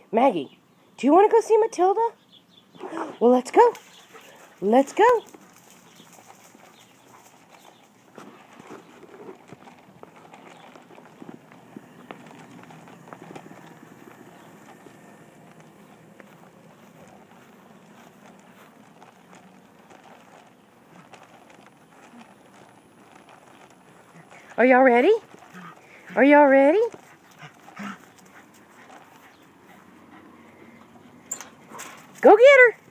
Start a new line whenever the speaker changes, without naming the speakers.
Maggie, do you want to go see Matilda? Well, let's go. Let's go. Are y'all ready? Are y'all ready? Go get her.